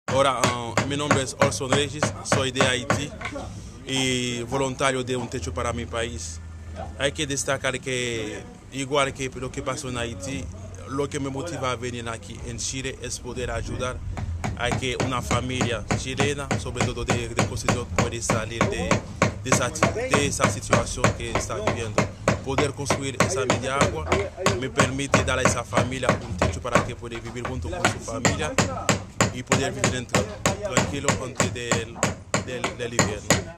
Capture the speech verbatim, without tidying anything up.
Ahora, uh, mi nombre es Orson Regis, soy de Haití y voluntario de Un Techo para mi país. Hay que destacar que, igual que lo que pasó en Haití, lo que me motiva a venir aquí en Chile es poder ayudar a que una familia chilena, sobre todo de, de Constitución, pueda salir de, de, esa, de esa situación que está viviendo. Poder construir esa media agua me permite dar a esa familia un techo para que pueda vivir junto con su familia y poder vivir tranquilo antes del, del, del invierno.